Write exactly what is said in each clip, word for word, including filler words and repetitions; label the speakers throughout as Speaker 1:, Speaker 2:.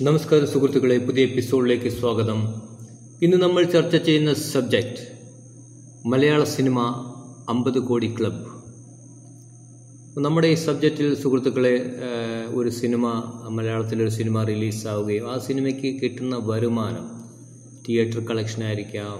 Speaker 1: നമസ്കാരം സുഹൃത്തുക്കളെ, പുതിയ എപ്പിസോഡിലേക്ക് സ്വാഗതം. ഇന്ന് നമ്മൾ ചർച്ച ചെയ്യുന്ന സബ്ജക്റ്റ് മലയാള സിനിമ അമ്പത് കോടി ക്ലബ്. നമ്മുടെ ഈ സബ്ജക്റ്റിൽ സുഹൃത്തുക്കളെ, ഒരു സിനിമ മലയാളത്തിലൊരു സിനിമ റിലീസാവുകയും ആ സിനിമയ്ക്ക് കിട്ടുന്ന വരുമാനം തിയേറ്റർ കളക്ഷൻ ആയിരിക്കാം,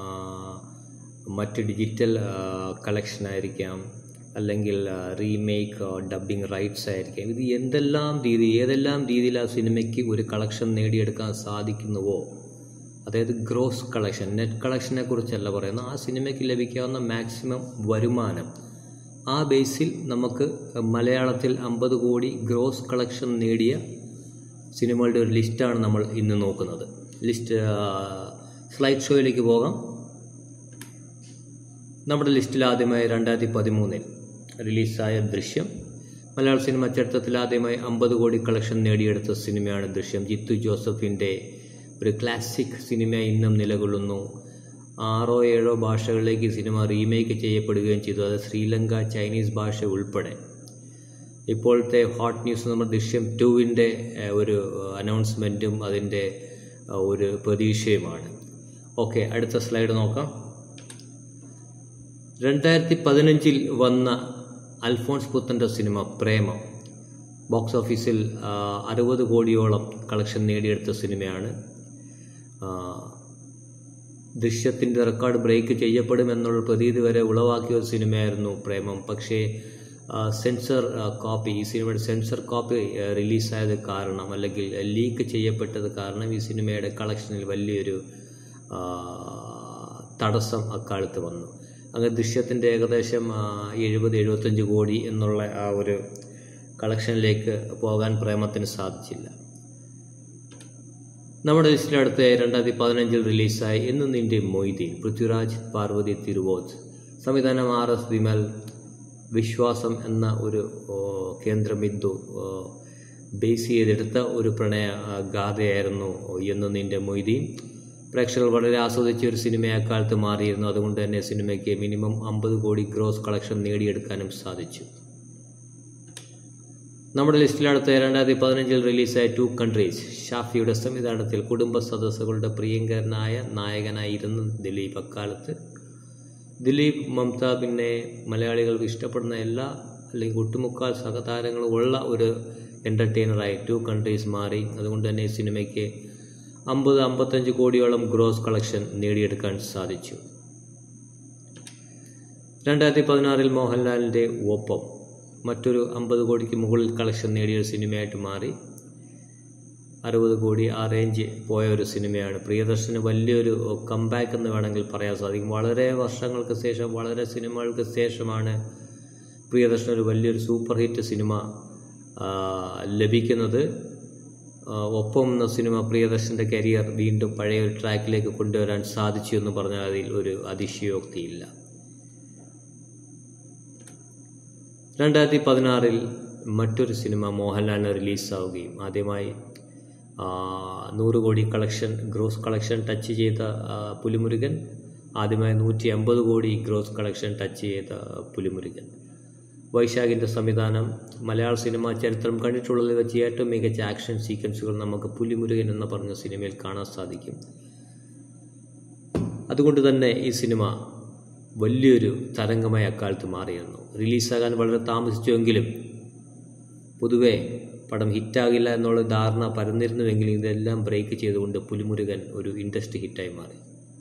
Speaker 1: മറ്റ് ഡിജിറ്റൽ കളക്ഷൻ ആയിരിക്കാം, അല്ലെങ്കിൽ റീമേക്ക് ഡബ്ബിംഗ് റൈറ്റ്സ് ആയിരിക്കാം. ഇത് എന്തെല്ലാം രീതി ഏതെല്ലാം രീതിയിൽ ആ സിനിമയ്ക്ക് ഒരു കളക്ഷൻ നേടിയെടുക്കാൻ സാധിക്കുന്നുവോ, അതായത് ഗ്രോസ് കളക്ഷൻ, നെറ്റ് കളക്ഷനെ കുറിച്ചല്ല പറയുന്നത്, ആ സിനിമയ്ക്ക് ലഭിക്കാവുന്ന മാക്സിമം വരുമാനം, ആ ബേസിൽ നമുക്ക് മലയാളത്തിൽ അമ്പത് കോടി ഗ്രോസ് കളക്ഷൻ നേടിയ സിനിമകളുടെ ഒരു ലിസ്റ്റാണ് നമ്മൾ ഇന്ന് നോക്കുന്നത്. ലിസ്റ്റ് സ്ലൈഡ് ഷോയിലേക്ക് പോകാം. നമ്മുടെ ലിസ്റ്റിൽ ആദ്യമായി രണ്ടായിരത്തി പതിമൂന്നിൽ റിലീസായ ദൃശ്യം. മലയാള സിനിമ ചരിത്രത്തിൽ ആദ്യമായി അമ്പത് കോടി കളക്ഷൻ നേടിയെടുത്ത സിനിമയാണ് ദൃശ്യം. ജിത്തു ജോസഫിൻ്റെ ഒരു ക്ലാസിക് സിനിമ ഇന്നും നിലകൊള്ളുന്നു. ആറോ ഏഴോ ഭാഷകളിലേക്ക് സിനിമ റീമേക്ക് ചെയ്യപ്പെടുകയും ചെയ്തു, അത് ശ്രീലങ്ക, ചൈനീസ് ഭാഷ ഉൾപ്പെടെ. ഇപ്പോഴത്തെ ഹോട്ട് ന്യൂസ് നമ്മുടെ ദൃശ്യം ടുവിൻ്റെ ഒരു അനൗൺസ്മെൻറ്റും അതിൻ്റെ ഒരു പ്രതീക്ഷയുമാണ്. ഓക്കെ, അടുത്ത സ്ലൈഡ് നോക്കാം. രണ്ടായിരത്തി പതിനഞ്ചിൽ വന്ന അൽഫോൺസ് പുത്തൻ്റെ സിനിമ പ്രേമം ബോക്സ് ഓഫീസിൽ അറുപത് കോടിയോളം കളക്ഷൻ നേടിയെടുത്ത സിനിമയാണ്. ദൃശ്യത്തിൻ്റെ റെക്കോർഡ് ബ്രേക്ക് ചെയ്യപ്പെടുമെന്നുള്ള പ്രതീതി വരെ ഉളവാക്കിയ ഒരു സിനിമയായിരുന്നു പ്രേമം. പക്ഷേ സെൻസർ കോപ്പി, ഈ സിനിമയുടെ സെൻസർ കോപ്പി റിലീസായത് കാരണം, അല്ലെങ്കിൽ ലീക്ക് ചെയ്യപ്പെട്ടത് കാരണം ഈ സിനിമയുടെ കളക്ഷനിൽ വലിയൊരു തടസ്സം അക്കാലത്ത് വന്നു. അങ്ങനെ ദൃശ്യത്തിൻ്റെ ഏകദേശം എഴുപത് എഴുപത്തഞ്ച് കോടി എന്നുള്ള ആ ഒരു കളക്ഷനിലേക്ക് പോകാൻ പ്രേമത്തിന് സാധിച്ചില്ല. നമ്മുടെ ലിസ്റ്റിലടുത്ത് രണ്ടായിരത്തി പതിനഞ്ചിൽ റിലീസായി എന്ന് നിന്റെ മൊയ്തീൻ, പൃഥ്വിരാജ്, പാർവതി തിരുവോത്ത്, സംവിധാനം ആർ എസ് വിമൽ, വിശ്വാസം എന്ന ഒരു കേന്ദ്രബിന്ദു ബേസ് ചെയ്തെടുത്ത ഒരു പ്രണയ ഗാഥയായിരുന്നു എന്ന് നിന്റെ മൊയ്തീൻ. പ്രേക്ഷകർ വളരെ ആസ്വദിച്ച ഒരു സിനിമ അക്കാലത്ത് മാറിയിരുന്നു. അതുകൊണ്ട് തന്നെ സിനിമയ്ക്ക് മിനിമം അമ്പത് കോടി ഗ്രോസ് കളക്ഷൻ നേടിയെടുക്കാനും സാധിച്ചു. നമ്മുടെ ലിസ്റ്റിലടുത്ത് രണ്ടായിരത്തി പതിനഞ്ചിൽ റിലീസായ ടു കൺട്രീസ്, ഷാഫിയുടെ സംവിധാനത്തിൽ കുടുംബ സദസ്സുകളുടെ പ്രിയങ്കരനായ നായകനായിരുന്നു ദിലീപ്. അക്കാലത്ത് ദിലീപ്, മമത, പിന്നെ മലയാളികൾക്ക് ഇഷ്ടപ്പെടുന്ന എല്ലാ അല്ലെങ്കിൽ ഒട്ടുമുക്കാൽ സഹതാരങ്ങളും ഉള്ള ഒരു എൻ്റർടൈനറായി ടു കൺട്രീസ് മാറി. അതുകൊണ്ട് തന്നെ ഈ സിനിമയ്ക്ക് അമ്പത് അമ്പത്തഞ്ച് കോടിയോളം ഗ്രോസ് കളക്ഷൻ നേടിയെടുക്കാൻ സാധിച്ചു. രണ്ടായിരത്തി പതിനാറിൽ മോഹൻലാലിൻ്റെ ഒപ്പം മറ്റൊരു അമ്പത് കോടിക്ക് മുകളിൽ കളക്ഷൻ നേടിയ ഒരു സിനിമയായിട്ട് മാറി. അറുപത് കോടി ആ റേഞ്ച് പോയ ഒരു സിനിമയാണ്. പ്രിയദർശന് വലിയൊരു കംബാക്ക് എന്ന് വേണമെങ്കിൽ പറയാൻ സാധിക്കും. വളരെ വർഷങ്ങൾക്ക് ശേഷം, വളരെ സിനിമകൾക്ക് ശേഷമാണ് പ്രിയദർശന് ഒരു വലിയൊരു സൂപ്പർ ഹിറ്റ് സിനിമ ലഭിക്കുന്നത്. ഒപ്പം എന്ന സിനിമ പ്രിയദർശൻ്റെ കരിയർ വീണ്ടും പഴയ ഒരു ട്രാക്കിലേക്ക് കൊണ്ടുവരാൻ സാധിച്ചു എന്ന് പറഞ്ഞാൽ അതിൽ ഒരു അതിശയോക്തിയില്ല. രണ്ടായിരത്തി പതിനാറിൽ മറ്റൊരു സിനിമ മോഹൻലാലിന് റിലീസാവുകയും ആദ്യമായി നൂറ് കോടി കളക്ഷൻ ഗ്രോസ് കളക്ഷൻ ടച്ച് ചെയ്ത പുലിമുരുകൻ, ആദ്യമായി നൂറ്റി അമ്പത് കോടി ഗ്രോസ് കളക്ഷൻ ടച്ച് ചെയ്ത പുലിമുരുകൻ. വൈശാഖിൻ്റെ സംവിധാനം. മലയാള സിനിമ ചരിത്രം കണ്ടിട്ടുള്ളതിൽ വെച്ച് ഏറ്റവും മികച്ച ആക്ഷൻ സീക്വൻസുകൾ നമുക്ക് പുലിമുരുകൻ എന്ന് പറഞ്ഞ സിനിമയിൽ കാണാൻ സാധിക്കും. അതുകൊണ്ട് തന്നെ ഈ സിനിമ വലിയൊരു തരംഗമായി അക്കാലത്ത് മാറിയിരുന്നു. റിലീസാകാൻ വളരെ താമസിച്ചുവെങ്കിലും പൊതുവെ പടം ഹിറ്റാകില്ല എന്നുള്ള ധാരണ പരന്നിരുന്നുവെങ്കിലും ഇതെല്ലാം ബ്രേക്ക് ചെയ്തുകൊണ്ട് പുലിമുരുകൻ ഒരു ഇൻഡസ്ട്രി ഹിറ്റായി മാറി.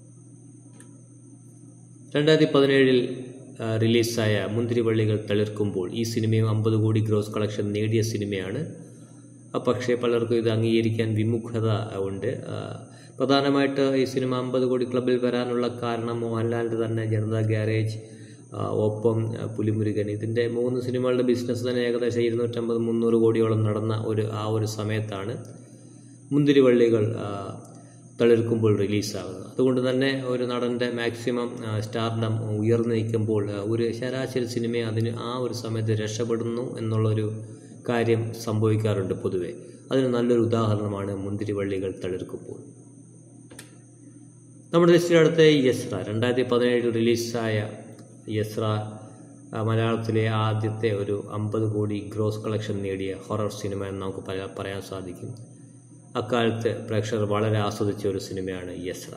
Speaker 1: രണ്ടായിരത്തി പതിനേഴിൽ റിലീസായ മുന്തിരിവള്ളികൾ തളിർക്കുമ്പോൾ, ഈ സിനിമയും അമ്പത് കോടി ഗ്രോസ് കളക്ഷൻ നേടിയ സിനിമയാണ്. പക്ഷേ പലർക്കും ഇത് അംഗീകരിക്കാൻ വിമുഖത ഉണ്ട്. പ്രധാനമായിട്ട് ഈ സിനിമ അമ്പത് കോടി ക്ലബിൽ വരാനുള്ള കാരണം മോഹൻലാലിൻ്റെ തന്നെ ജനതാ ഗ്യാരേജ്, ഒപ്പം പുലിമുരുകൻ, ഇതിൻ്റെ മൂന്ന് സിനിമകളുടെ ബിസിനസ് തന്നെ ഏകദേശം ഇരുന്നൂറ്റമ്പത് മുന്നൂറ് കോടിയോളം നടന്ന ഒരു ആ ഒരു സമയത്താണ് മുന്തിരിവള്ളികൾ തളിർക്കുമ്പോൾ റിലീസാകുന്നത്. അതുകൊണ്ട് തന്നെ ഒരു നടൻ്റെ മാക്സിമം സ്റ്റാർഡം ഉയർന്നു നിൽക്കുമ്പോൾ ഒരു ശരാശരി സിനിമ അതിന് ആ ഒരു സമയത്ത് രക്ഷപ്പെടുന്നു എന്നുള്ളൊരു കാര്യം സംഭവിക്കാറുണ്ട് പൊതുവെ. അതിന് നല്ലൊരു ഉദാഹരണമാണ് മുന്തിരിവള്ളികൾ തളിർക്കുമ്പോൾ. നമ്മുടെ ലിസ്റ്റിലടുത്ത യസ്ര, രണ്ടായിരത്തി പതിനേഴിൽ റിലീസായ യസ്ര മലയാളത്തിലെ ആദ്യത്തെ ഒരു അമ്പത് കോടി ഗ്രോസ് കളക്ഷൻ നേടിയ ഹൊറർ സിനിമ എന്ന് നമുക്ക് പറയാൻ സാധിക്കും. അക്കാലത്ത് പ്രേക്ഷകർ വളരെ ആസ്വദിച്ച ഒരു സിനിമയാണ് യസ്ര.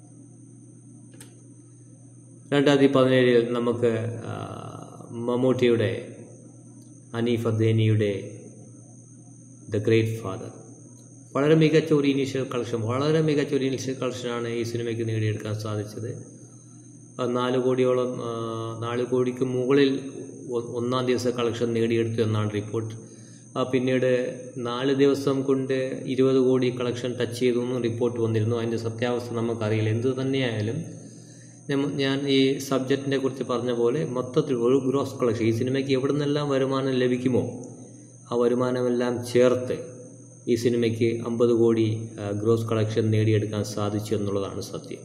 Speaker 1: രണ്ടായിരത്തി പതിനേഴിൽ നമുക്ക് മമ്മൂട്ടിയുടെ ഹനീഫ് അദ്വാനിയുടെ ദ ഗ്രേറ്റ് ഫാദർ വളരെ മികച്ച ഒരു ഇനീഷ്യൽ കളക്ഷൻ വളരെ മികച്ച ഒരു ഇനീഷ്യൽ കളക്ഷനാണ് ഈ സിനിമയ്ക്ക് നേടിയെടുക്കാൻ സാധിച്ചത്. നാല് കോടിയോളം നാല് കോടിക്ക് മുകളിൽ ഒന്നാം ദിവസം കളക്ഷൻ നേടിയെടുത്തു എന്നാണ് റിപ്പോർട്ട്. പിന്നീട് നാല് ദിവസം കൊണ്ട് ഇരുപത് കോടി കളക്ഷൻ ടച്ച് ചെയ്തു എന്നും റിപ്പോർട്ട് വന്നിരുന്നു. അതിൻ്റെ സത്യാവസ്ഥ നമുക്കറിയില്ല. എന്തു തന്നെയായാലും ഞാൻ ഈ സബ്ജക്റ്റിനെ കുറിച്ച് പറഞ്ഞ പോലെ മൊത്തത്തിൽ ഒരു ഗ്രോസ് കളക്ഷൻ ഈ സിനിമയ്ക്ക് എവിടെ നിന്നെല്ലാം വരുമാനം ലഭിക്കുമോ ആ വരുമാനമെല്ലാം ചേർത്ത് ഈ സിനിമയ്ക്ക് അമ്പത് കോടി ഗ്രോസ് കളക്ഷൻ നേടിയെടുക്കാൻ സാധിച്ചു എന്നുള്ളതാണ് സത്യം.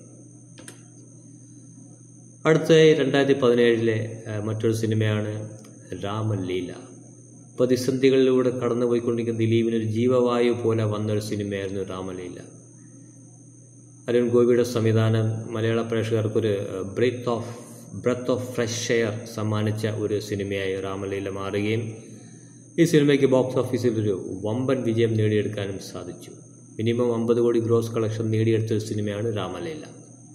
Speaker 1: അടുത്ത രണ്ടായിരത്തി പതിനേഴിലെ മറ്റൊരു സിനിമയാണ് രാമലീല. പ്രതിസന്ധികളിലൂടെ കടന്നുപോയിക്കൊണ്ടിരിക്കുന്ന ദിലീപിനൊരു ജീവവായു പോലെ വന്നൊരു സിനിമയായിരുന്നു രാമലീല. അരുൺ ഗോപിയുടെ സംവിധാനം മലയാള പ്രേക്ഷകർക്കൊരു breath of breath of fresh air സമ്മാനിച്ച ഒരു സിനിമയായി രാമലീല മാറുകയും ഈ സിനിമയ്ക്ക് ബോക്സ് ഓഫീസിൽ ഒരു വമ്പൻ വിജയം നേടിയെടുക്കാനും സാധിച്ചു. മിനിമം അമ്പത് കോടി ഗ്രോസ് കളക്ഷൻ നേടിയെടുത്ത ഒരു സിനിമയാണ് രാമലീല.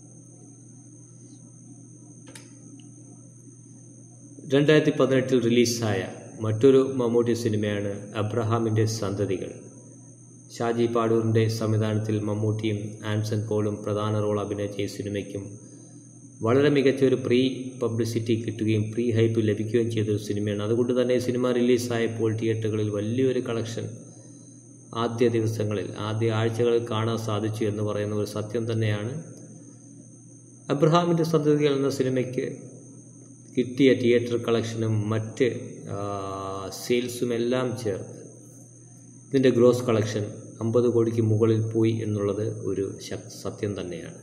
Speaker 1: രണ്ടായിരത്തി പതിനെട്ടിൽ റിലീസായ മറ്റൊരു മമ്മൂട്ടി സിനിമയാണ് അബ്രഹാമിൻ്റെ സന്തതികൾ. ഷാജി പാടൂരിൻ്റെ സംവിധാനത്തിൽ മമ്മൂട്ടിയും ആൻസൺ പോളും പ്രധാന റോൾ അഭിനയിച്ച ഈ സിനിമയ്ക്കും വളരെ മികച്ച ഒരു പ്രീ പബ്ലിസിറ്റി കിട്ടുകയും പ്രീ ഹൈപ്പ് ലഭിക്കുകയും ചെയ്തൊരു സിനിമയാണ്. അതുകൊണ്ട് തന്നെ സിനിമ റിലീസായപ്പോൾ തിയേറ്ററുകളിൽ വലിയൊരു കളക്ഷൻ ആദ്യ ദിവസങ്ങളിൽ ആദ്യ ആഴ്ചകളിൽ കാണാൻ സാധിച്ചു എന്ന് പറയുന്ന ഒരു സത്യം തന്നെയാണ്. അബ്രഹാമിൻ്റെ സന്തതികൾ എന്ന സിനിമയ്ക്ക് കിട്ടിയ തിയേറ്റർ കളക്ഷനും മറ്റ് സെയിൽസും എല്ലാം ചേർത്ത് ഇതിൻ്റെ ഗ്രോസ് കളക്ഷൻ അമ്പത് കോടിക്ക് മുകളിൽ പോയി എന്നുള്ളത് ഒരു സത്യം തന്നെയാണ്.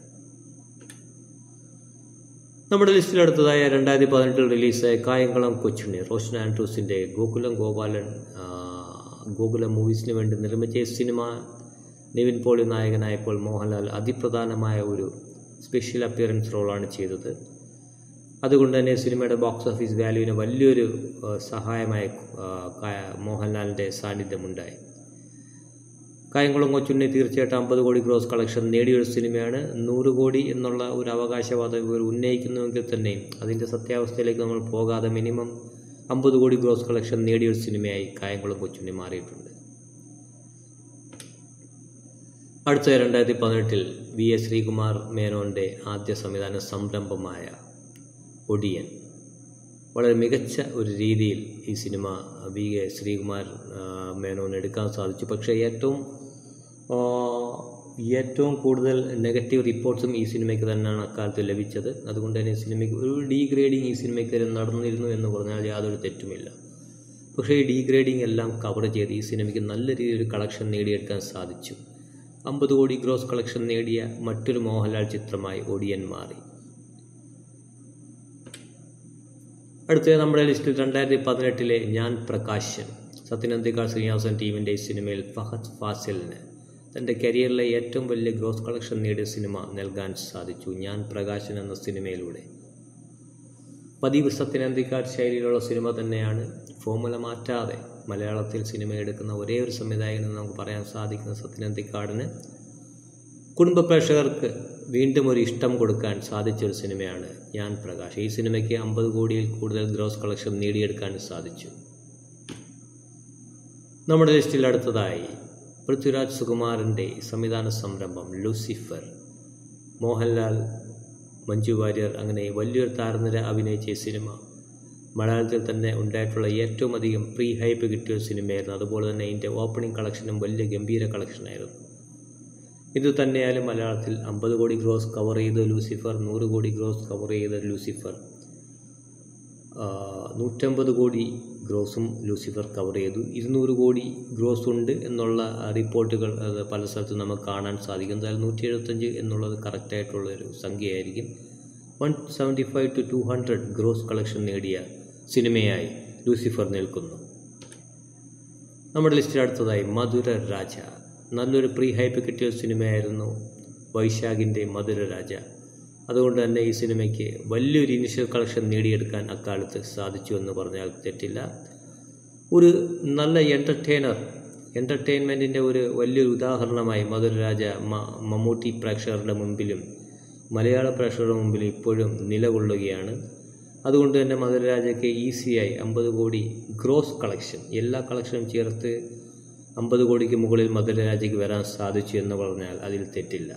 Speaker 1: നമ്മുടെ ലിസ്റ്റിലെടുത്തതായ രണ്ടായിരത്തി പതിനെട്ടിൽ റിലീസായ കായംകുളം കൊച്ചുണ്ണി റോഷൻ ആൻഡ്രൂസിൻ്റെ ഗോകുലം ഗോപാലൻ ഗോകുലം മൂവീസിന് വേണ്ടി നിർമ്മിച്ച സിനിമ നിവിൻ പോളി നായകനായപ്പോൾ മോഹൻലാൽ അതിപ്രധാനമായ ഒരു സ്പെഷ്യൽ അപ്പിയറൻസ് റോളാണ് ചെയ്തത്. അതുകൊണ്ട് തന്നെ സിനിമയുടെ ബോക്സ് ഓഫീസ് വാല്യൂവിന് വലിയൊരു സഹായമായി മോഹൻലാലിൻ്റെ സാന്നിധ്യമുണ്ടായി. കായംകുളം കൊച്ചുണ്ണി തീർച്ചയായിട്ടും അമ്പത് കോടി ഗ്രോസ് കളക്ഷൻ നേടിയൊരു സിനിമയാണ്. നൂറ് കോടി എന്നുള്ള ഒരു അവകാശവാദം ഇവർ ഉന്നയിക്കുന്നുവെങ്കിൽ തന്നെയും അതിൻ്റെ സത്യാവസ്ഥയിലേക്ക് നമ്മൾ പോകാതെ മിനിമം അമ്പത് കോടി ഗ്രോസ് കളക്ഷൻ നേടിയൊരു സിനിമയായി കായംകുളം കൊച്ചുണ്ണി മാറിയിട്ടുണ്ട്. അടുത്ത രണ്ടായിരത്തി പതിനെട്ടിൽ വി എസ് ശ്രീകുമാർ മേനോൻ്റെ ആദ്യ സംവിധാന സംരംഭമായ ഒടിയൻ വളരെ മികച്ച ഒരു രീതിയിൽ ഈ സിനിമ വി എ ശ്രീകുമാർ മേനോൻ എടുക്കാൻ സാധിച്ചു. പക്ഷേ ഏറ്റവും ഏറ്റവും കൂടുതൽ നെഗറ്റീവ് റിപ്പോർട്ട്സും ഈ സിനിമയ്ക്ക് തന്നെയാണ് അക്കാലത്ത് ലഭിച്ചത്. അതുകൊണ്ട് തന്നെ സിനിമയ്ക്ക് ഒരു ഡീഗ്രേഡിങ് ഈ സിനിമയ്ക്ക് നടന്നിരുന്നു എന്ന് പറഞ്ഞാൽ യാതൊരു തെറ്റുമില്ല. പക്ഷേ ഈ ഡീഗ്രേഡിങ് എല്ലാം കവർ ചെയ്ത് ഈ സിനിമയ്ക്ക് നല്ല രീതിയിൽ കളക്ഷൻ നേടിയെടുക്കാൻ സാധിച്ചു. അമ്പത് കോടി ഗ്രോസ് കളക്ഷൻ നേടിയ മറ്റൊരു മോഹൻലാൽ ചിത്രമായി ഒടിയൻ മാറി. അടുത്ത നമ്മുടെ ലിസ്റ്റിൽ രണ്ടായിരത്തി പതിനെട്ടിലെ ഞാൻ പ്രകാശൻ സത്യനന്ദിക്കാട് ശ്രീനിവാസൻ ടീമിൻ്റെ ഈ സിനിമയിൽ ഫഹദ് ഫാസിലിന് തൻ്റെ കരിയറിലെ ഏറ്റവും വലിയ ഗ്രോസ് കളക്ഷൻ നേടിയ സിനിമ നൽകാൻ സാധിച്ചു. ഞാൻ പ്രകാശൻ എന്ന സിനിമയിലൂടെ പതിവ് സത്യനന്ദിക്കാട് ശൈലിയിലുള്ള സിനിമ തന്നെയാണ്. ഫോർമുല മാറ്റാതെ മലയാളത്തിൽ സിനിമ എടുക്കുന്ന ഒരേ ഒരു സംവിധായകനെന്ന് നമുക്ക് പറയാൻ സാധിക്കുന്ന സത്യനന്ദിക്കാടിന് കുടുംബ പ്രേക്ഷകർക്ക് വീണ്ടും ഒരു ഇഷ്ടം കൊടുക്കാൻ സാധിച്ചൊരു സിനിമയാണ് ഞാൻ പ്രകാശ്. ഈ സിനിമയ്ക്ക് അമ്പത് കോടിയിൽ കൂടുതൽ ഗ്രോസ് കളക്ഷൻ നേടിയെടുക്കാൻ സാധിച്ചു. നമ്മുടെ ലിസ്റ്റിൽ അടുത്തതായി പൃഥ്വിരാജ് സുകുമാരൻ്റെ സംവിധാന സംരംഭം ലൂസിഫർ. മോഹൻലാൽ, മഞ്ജു വാര്യർ അങ്ങനെ വലിയൊരു താരനിര അഭിനയിച്ച ഈ സിനിമ മലയാളത്തിൽ തന്നെ ഉണ്ടായിട്ടുള്ള ഏറ്റവും അധികം പ്രീ ഹൈപ്പ് കിട്ടിയ സിനിമയായിരുന്നു. അതുപോലെ തന്നെ ഇതിൻ്റെ ഓപ്പണിംഗ് കളക്ഷനും വലിയ ഗംഭീര കളക്ഷനായിരുന്നു. ഇത് തന്നെയായാലും മലയാളത്തിൽ അമ്പത് കോടി ഗ്രോസ് കവർ ചെയ്ത ലൂസിഫർ, നൂറ് കോടി ഗ്രോസ് കവർ ചെയ്ത ലൂസിഫർ, നൂറ്റമ്പത് കോടി ഗ്രോസും ലൂസിഫർ കവർ ചെയ്തു. ഇരുന്നൂറ് കോടി ഗ്രോസ് ഉണ്ട് എന്നുള്ള റിപ്പോർട്ടുകൾ പല സ്ഥലത്തും നമുക്ക് കാണാൻ സാധിക്കും. എന്തായാലും നൂറ്റി എഴുപത്തഞ്ച് എന്നുള്ളത് കറക്റ്റായിട്ടുള്ളൊരു സംഖ്യയായിരിക്കും. One seventy five to two hundred gross collection നേടിയ സിനിമയായി ലൂസിഫർ നിൽക്കുന്നു. നമ്മുടെ ലിസ്റ്റിൽ അടുത്തതായി മധുര രാജ. നല്ലൊരു പ്രീ ഹൈപ്പ് കിട്ടിയ സിനിമയായിരുന്നു വൈശാഖിൻ്റെ മധുര രാജ. അതുകൊണ്ട് തന്നെ ഈ സിനിമയ്ക്ക് വലിയൊരു ഇനിഷ്യൽ കളക്ഷൻ നേടിയെടുക്കാൻ അക്കാലത്ത് സാധിച്ചു എന്ന് പറഞ്ഞാൽ തെറ്റില്ല. ഒരു നല്ല എൻ്റർടൈനർ എൻ്റർടൈൻമെൻറ്റിൻ്റെ ഒരു വലിയൊരു ഉദാഹരണമായി മധുരരാജ മമ്മൂട്ടി പ്രേക്ഷകരുടെ മുമ്പിലും മലയാള പ്രേക്ഷകരുടെ മുമ്പിലും ഇപ്പോഴും നിലകൊള്ളുകയാണ്. അതുകൊണ്ട് തന്നെ മധുരരാജയ്ക്ക് ഈസിയായി അമ്പത് കോടി ഗ്രോസ് കളക്ഷൻ, എല്ലാ കളക്ഷനും ചേർത്ത് അമ്പത് കോടിക്ക് മുകളിൽ മധുരരാജയ്ക്ക് വരാൻ സാധിച്ചു എന്ന് പറഞ്ഞാൽ അതിൽ തെറ്റില്ല.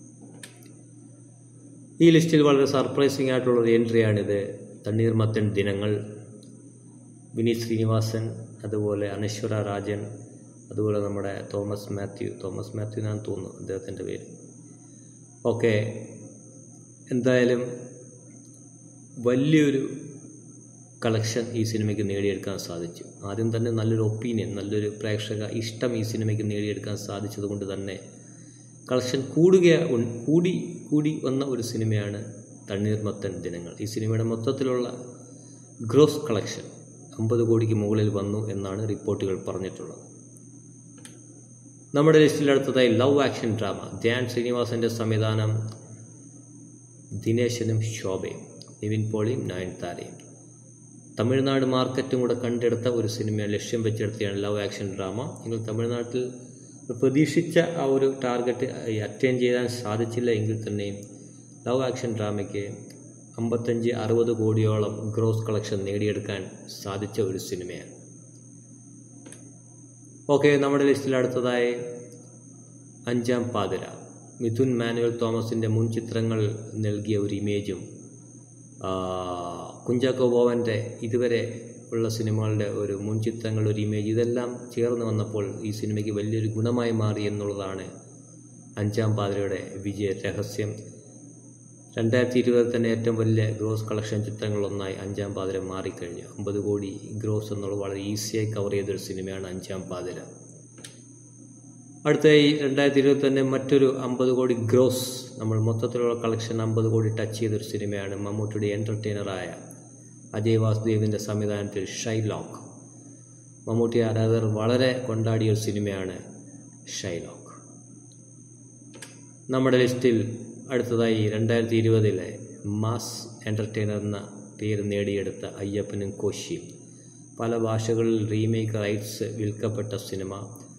Speaker 1: ഈ ലിസ്റ്റിൽ വളരെ സർപ്രൈസിംഗ് ആയിട്ടുള്ളൊരു എൻട്രിയാണിത്. തണ്ണീർമത്തൻ ദിനങ്ങൾ, വിനീത് ശ്രീനിവാസൻ, അതുപോലെ അനശ്വര രാജൻ, അതുപോലെ നമ്മുടെ തോമസ് മാത്യു തോമസ് മാത്യു ഞാൻ തോന്നുന്നു അദ്ദേഹത്തിൻ്റെ പേര്. ഓക്കെ, എന്തായാലും വലിയൊരു കളക്ഷൻ ഈ സിനിമയ്ക്ക് നേടിയെടുക്കാൻ സാധിച്ചു. ആദ്യം തന്നെ നല്ലൊരു ഒപ്പീനിയൻ, നല്ലൊരു പ്രേക്ഷക ഇഷ്ടം ഈ സിനിമയ്ക്ക് നേടിയെടുക്കാൻ സാധിച്ചത് കൊണ്ട് തന്നെ കളക്ഷൻ കൂടുക കൂടി കൂടി വന്ന ഒരു സിനിമയാണ് തണ്ണീർമത്തൻ ദിനങ്ങൾ. ഈ സിനിമയുടെ മൊത്തത്തിലുള്ള ഗ്രോസ് കളക്ഷൻ അമ്പത് കോടിക്ക് മുകളിൽ വന്നു എന്നാണ് റിപ്പോർട്ടുകൾ പറഞ്ഞിട്ടുള്ളത്. നമ്മുടെ ലിസ്റ്റിൽ അടുത്തതായി ലവ് ആക്ഷൻ ഡ്രാമ, ധ്യാൻ ശ്രീനിവാസൻ്റെ സംവിധാനം, ദിനേശനും ശോഭയും, നിവിൻ പോളിയും നയൻതാരയും. തമിഴ്നാട് മാർക്കറ്റും കൂടെ കണ്ടെടുത്ത ഒരു സിനിമ ലക്ഷ്യം വെച്ചെടുത്തിയാണ് ലവ് ആക്ഷൻ ഡ്രാമ. നിങ്ങൾ തമിഴ്നാട്ടിൽ പ്രതീക്ഷിച്ച ആ ഒരു ടാർഗറ്റ് അറ്റൈൻ ചെയ്യാൻ സാധിച്ചില്ല എങ്കിൽ തന്നെയും ലവ് ആക്ഷൻ ഡ്രാമയ്ക്ക് അമ്പത്തഞ്ച് അറുപത് കോടിയോളം ഗ്രോസ് കളക്ഷൻ നേടിയെടുക്കാൻ സാധിച്ച ഒരു സിനിമയാണ്. ഓക്കെ, നമ്മുടെ ലിസ്റ്റിൽ അടുത്തതായി അഞ്ചാം പാതിര, മിഥുൻ മാനുവൽ തോമസിൻ്റെ മുൻ ചിത്രങ്ങൾ നൽകിയ ഒരു ഇമേജും കുഞ്ചാക്കോ ബോബൻ്റെ ഇതുവരെ ഉള്ള സിനിമകളുടെ ഒരു മുൻ ചിത്രങ്ങളുടെ ഒരു ഇമേജ്, ഇതെല്ലാം ചേർന്ന് വന്നപ്പോൾ ഈ സിനിമയ്ക്ക് വലിയൊരു ഗുണമായി മാറി എന്നുള്ളതാണ് അഞ്ചാം പാതിരയുടെ വിജയ രഹസ്യം. രണ്ടായിരത്തി ഇരുപതിൽ തന്നെ ഏറ്റവും വലിയ ഗ്രോസ് കളക്ഷൻ ചിത്രങ്ങളൊന്നായി അഞ്ചാം പാതിര മാറിക്കഴിഞ്ഞു. അമ്പത് കോടി ഗ്രോസ് എന്നുള്ളത് വളരെ ഈസിയായി കവർ ചെയ്തൊരു സിനിമയാണ് അഞ്ചാം പാതിര. അടുത്തായി രണ്ടായിരത്തി ഇരുപത്തി തന്നെ മറ്റൊരു അമ്പത് കോടി ഗ്രോസ്, നമ്മൾ മൊത്തത്തിലുള്ള കളക്ഷൻ അമ്പത് കോടി ടച്ച് ചെയ്തൊരു സിനിമയാണ് മമ്മൂട്ടിയുടെ എൻ്റർടൈനറായ അജയ് വാസുദേവിൻ്റെ സംവിധാനത്തിൽ ഷൈലോക്ക്. മമ്മൂട്ടി ആരാധകർ വളരെ കൊണ്ടാടിയ ഒരു സിനിമയാണ് ഷൈലോക്ക്. നമ്മുടെ ലിസ്റ്റിൽ അടുത്തതായി രണ്ടായിരത്തി ഇരുപതിലെ മാസ് എൻ്റർടൈനർ എന്ന പേര് നേടിയെടുത്ത അയ്യപ്പനും കോശിയും, പല ഭാഷകളിൽ റീമേക്ക് റൈറ്റ്സ് വിൽക്കപ്പെട്ട സിനിമ.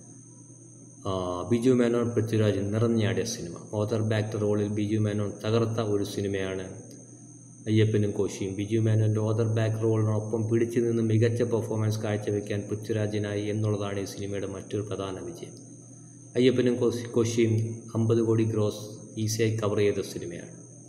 Speaker 1: ബിജു മേനോൻ പൃഥ്വിരാജ് നിറഞ്ഞാടിയ സിനിമ. ഓതർ ബാക്ക് റോളിൽ ബിജു മേനോൻ തകർത്ത ഒരു സിനിമയാണ് അയ്യപ്പനും കോശിയും. ബിജു മേനോൻ്റെ ഓതർ ബാക്ക് റോളിനൊപ്പം പിടിച്ചു നിന്ന് മികച്ച പെർഫോമൻസ് കാഴ്ചവെക്കാൻ പൃഥ്വിരാജിനായി എന്നുള്ളതാണ് ഈ സിനിമയുടെ മറ്റൊരു പ്രധാന വിജയം. അയ്യപ്പനും കോശി കോശിയും അമ്പത് കോടി ഗ്രോസ് ഈസിയായി കവർ ചെയ്ത സിനിമയാണ്.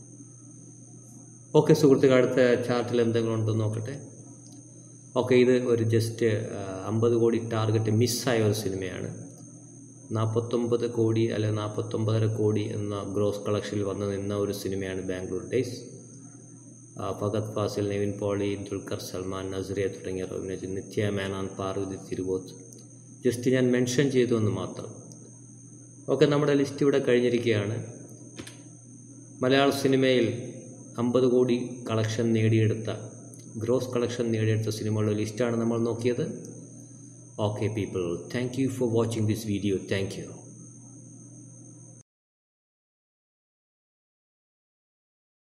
Speaker 1: ഓക്കെ സുഹൃത്തുക്കൾ, അടുത്ത ചാർട്ടിൽ എന്തെങ്കിലും ഉണ്ടെന്ന് നോക്കട്ടെ. ഓക്കെ, ഇത് ഒരു ജസ്റ്റ് അമ്പത് കോടി ടാർഗറ്റ് മിസ്സായ ഒരു സിനിമയാണ്. നാൽപ്പത്തൊമ്പത് കോടി അല്ലെങ്കിൽ നാൽപ്പത്തൊമ്പതര കോടി എന്ന ഗ്രോസ് കളക്ഷനിൽ വന്നു നിന്ന ഒരു സിനിമയാണ് ബാംഗ്ലൂർ ഡേയ്സ്. ഫഹദ് ഫാസിൽ, നിവിൻ പോളി, ദുൽഖർ സൽമാൻ, നസ്രിയ തുടങ്ങിയവർ അഭിനയിച്ചു. നിത്യ മേനോൻ, പാർവതി തിരുവോത്ത്, ജസ്റ്റ് ഞാൻ മെൻഷൻ ചെയ്തു എന്ന് മാത്രം. ഓക്കെ, നമ്മുടെ ലിസ്റ്റ് ഇവിടെ കഴിഞ്ഞിരിക്കുകയാണ്. മലയാള സിനിമയിൽ അമ്പത് കോടി കളക്ഷൻ നേടിയെടുത്ത ഗ്രോസ് കളക്ഷൻ നേടിയെടുത്ത സിനിമകളുടെ ലിസ്റ്റാണ് നമ്മൾ നോക്കിയത്. Okay people, thank you for watching this video. Thank you.